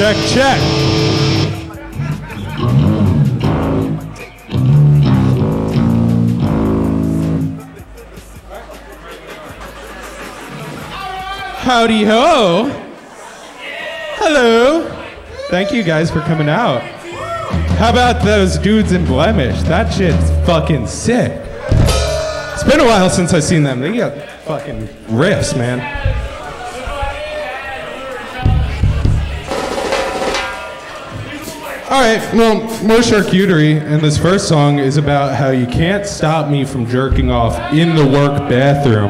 check. Howdy ho. Hello. Thank you guys for coming out. How about those dudes in Blemish? That shit's fucking sick. It's been a while since I've seen them. They got fucking riffs, man. All right, well, more charcuterie, and this first song is about how you can't stop me from jerking off in the work bathroom.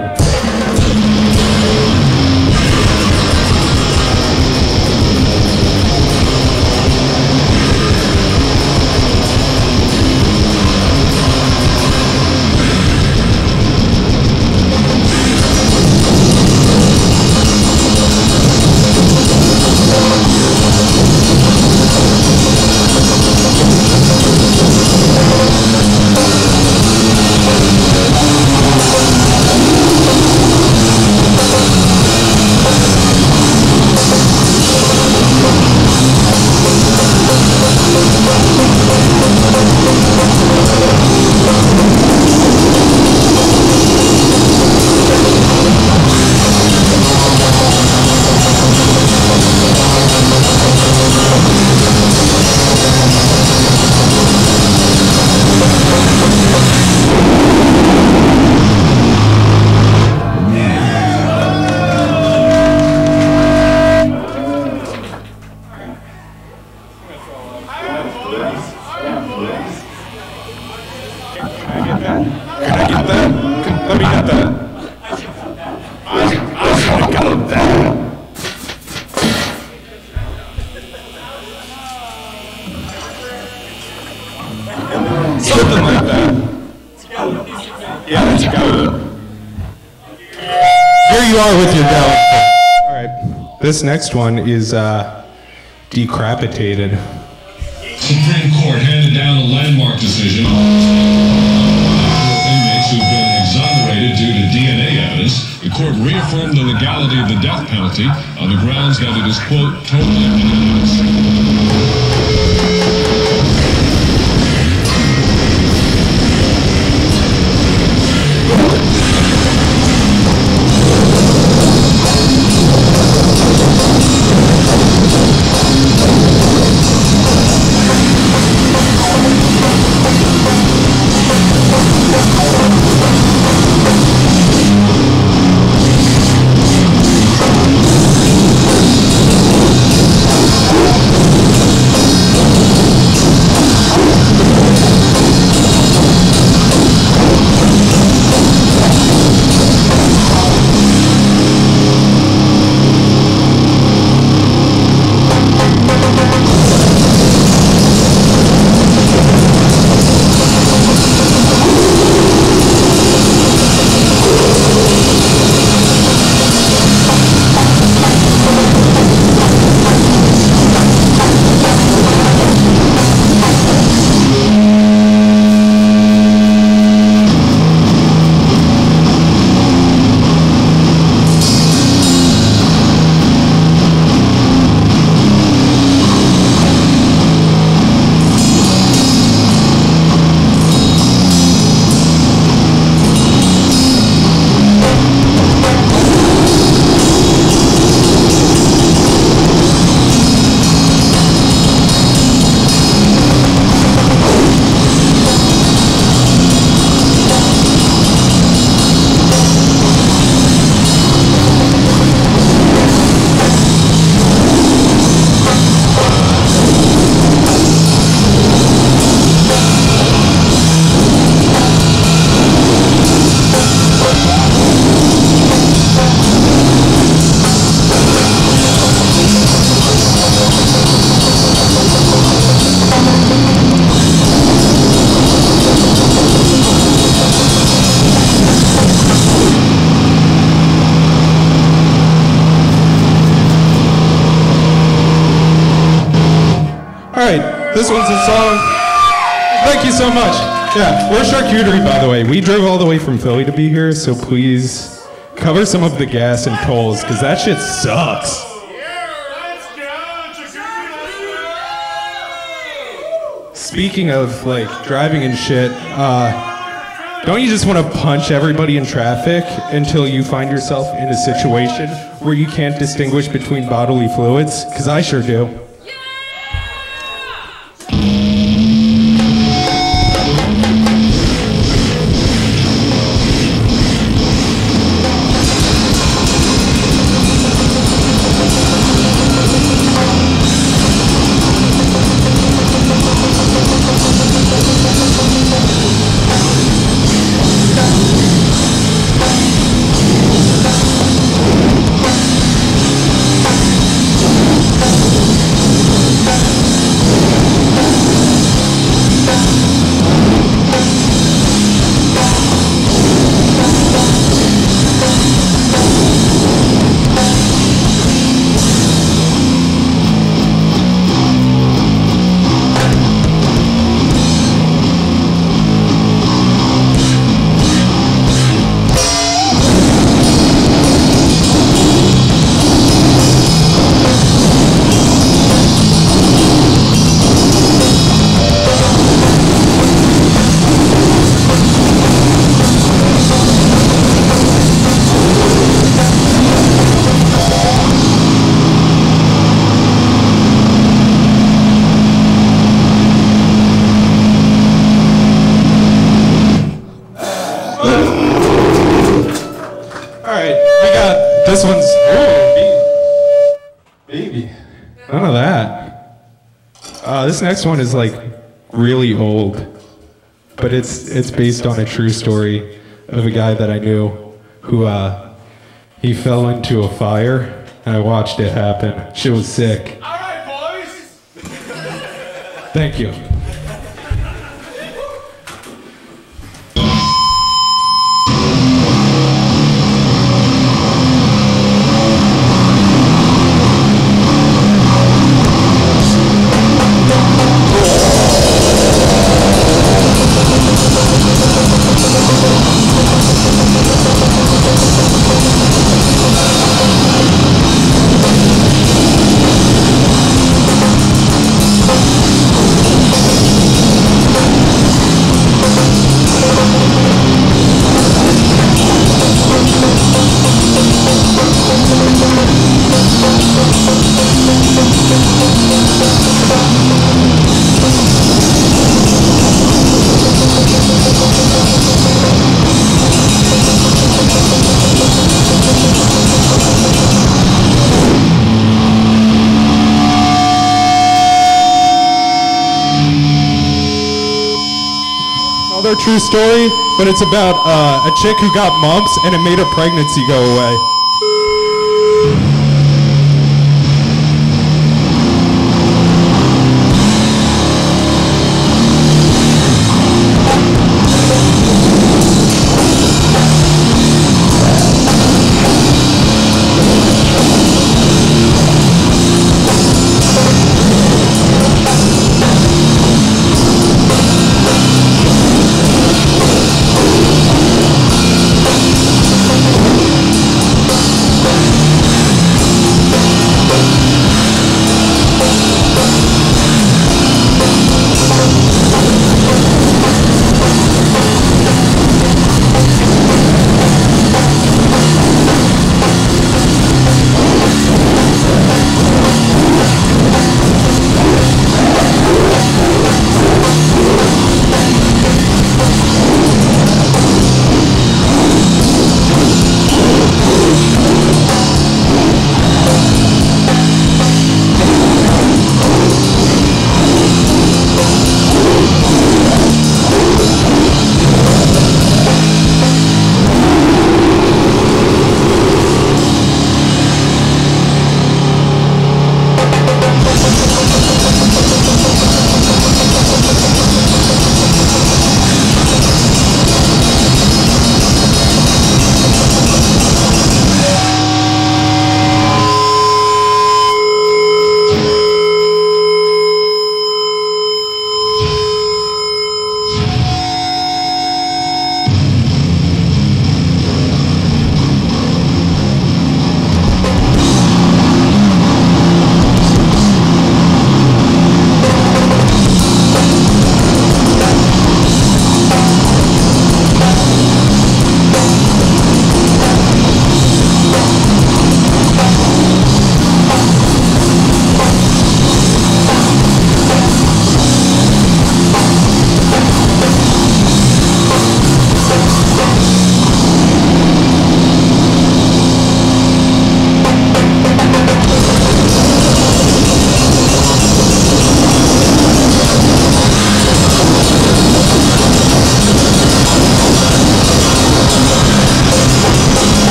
Something like that. Yeah, let's go. Here you are with your gallon. All right. This next one is decapitated. Supreme Court handed down a landmark decision on inmates who've been exonerated due to DNA evidence. The court reaffirmed the legality of the death penalty on the grounds that it is, quote, totally unanimous. This one's a song. Thank you so much. Yeah, we're charcuterie, by the way. We drove all the way from Philly to be here, so please cover some of the gas and tolls, because that shit sucks. Yeah, let's go. speaking of like driving and shit, don't you just want to punch everybody in traffic until you find yourself in a situation where you can't distinguish between bodily fluids? Because I sure do. This one's baby. None of that. This next one is like really old, but it's based on a true story of a guy that I knew who he fell into a fire and I watched it happen. Shit was sick. All right, boys. Thank you. Another true story, but it's about a chick who got mumps and it made her pregnancy go away.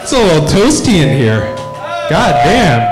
It's a little toasty in here. God damn.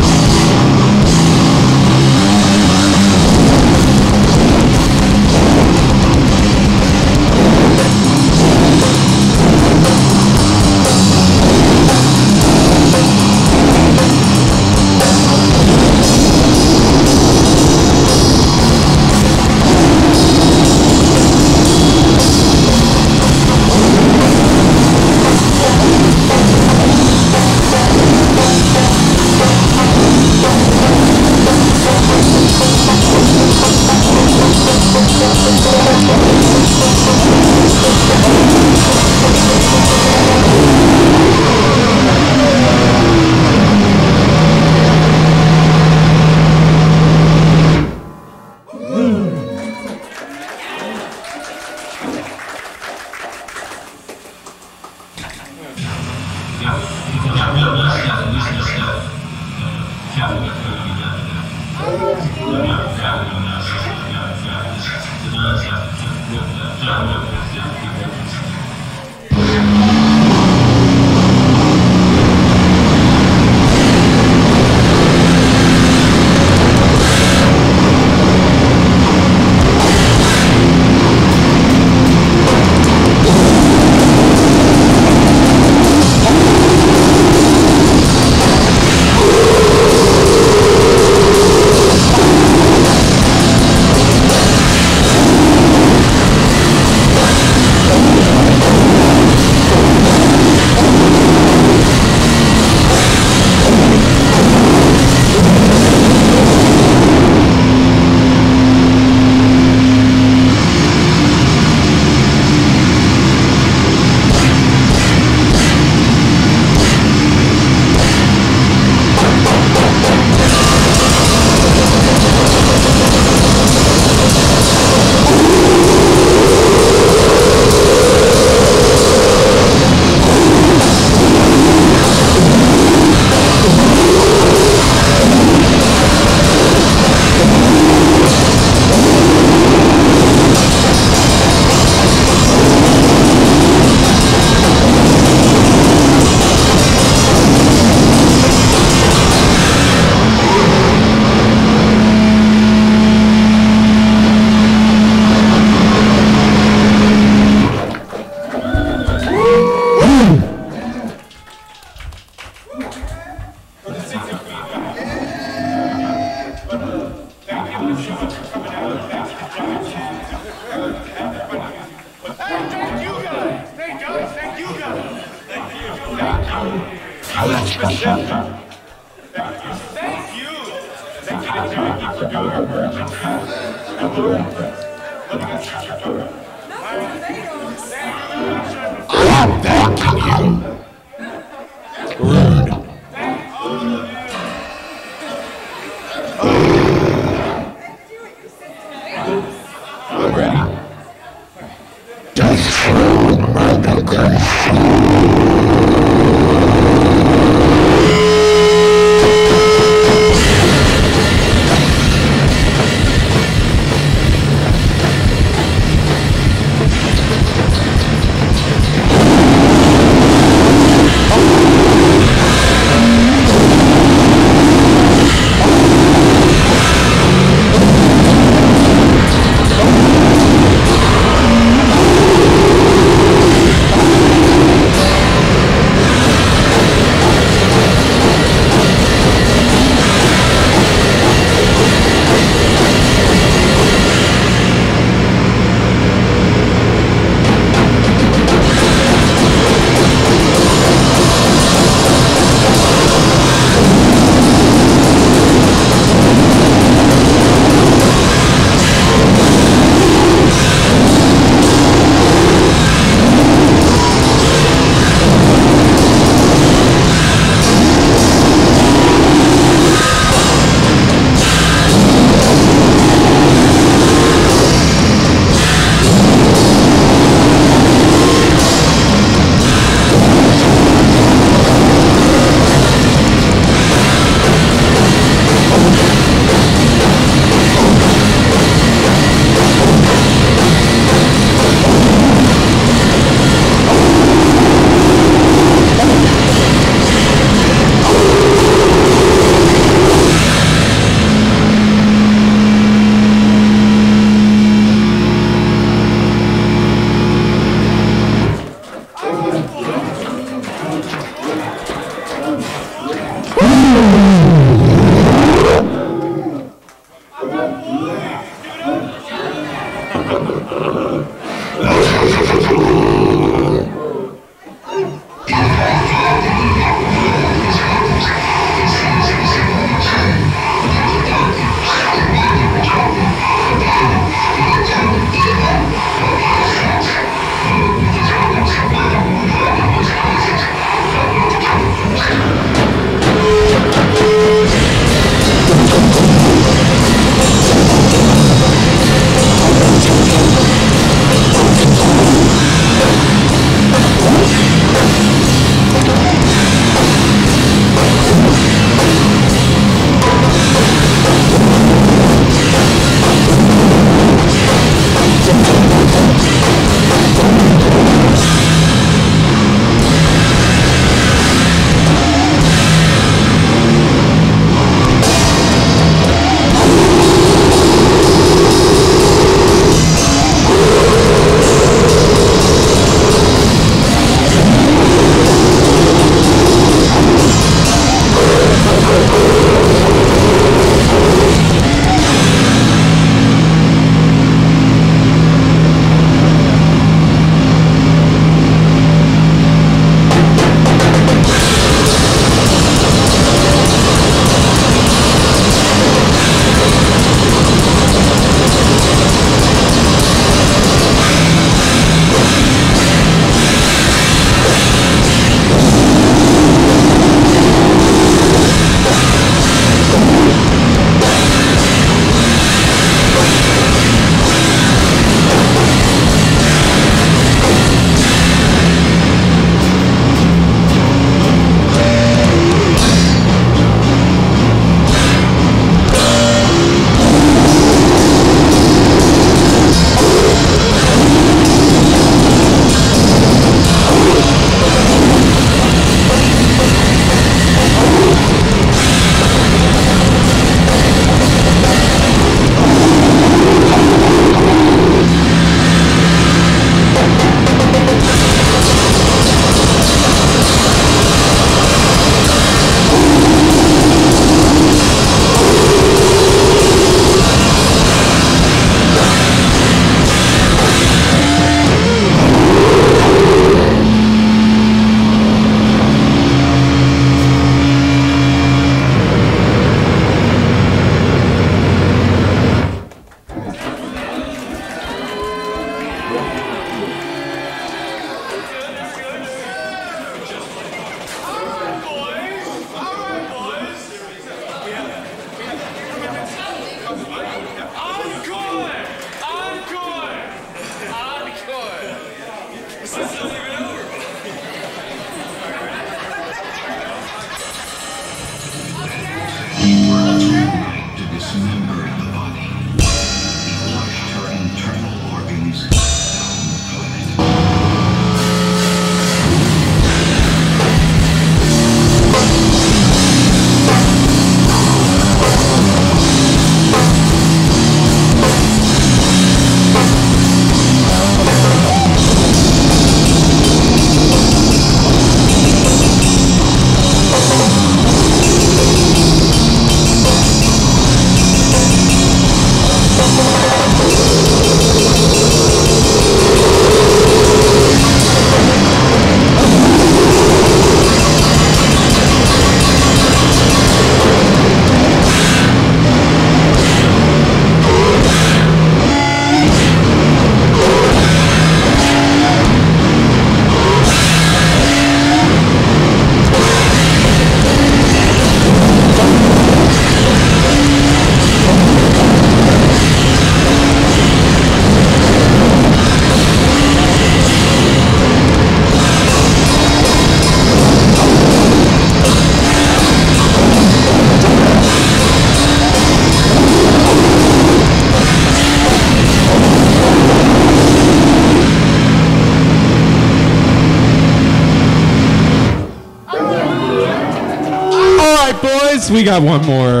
Yes, we got one more.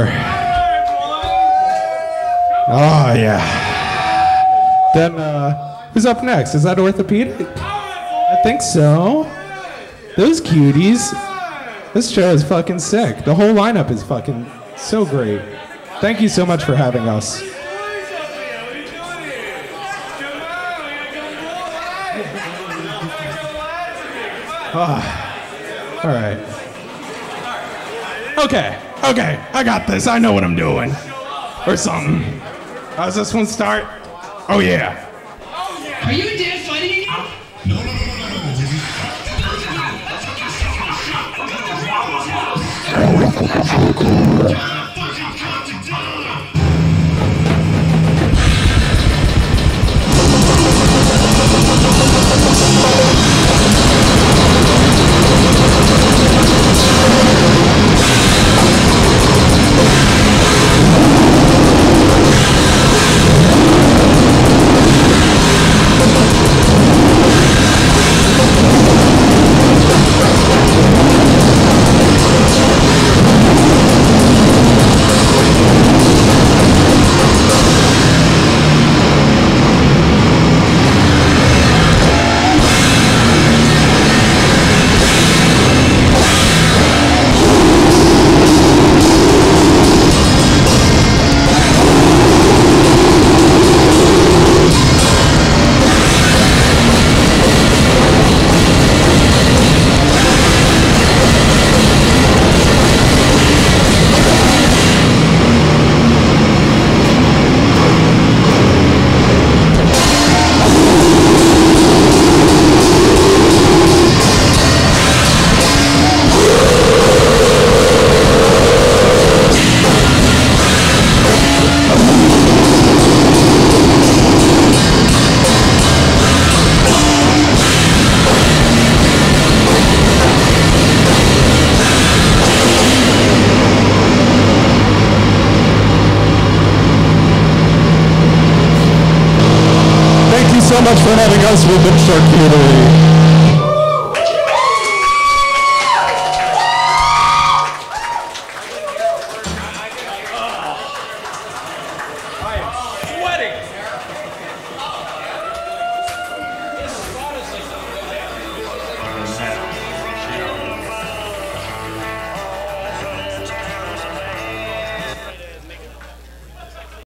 Oh, yeah. Then, who's up next? Is that Orthopedic? I think so. Those cuties. This show is fucking sick. The whole lineup is fucking so great. Thank you so much for having us. All right. Okay, I got this. I know what I'm doing. Or something. How does this one start? Oh, yeah. Are you and Dad fighting again? No. So much for having us. We've been Charcuterie.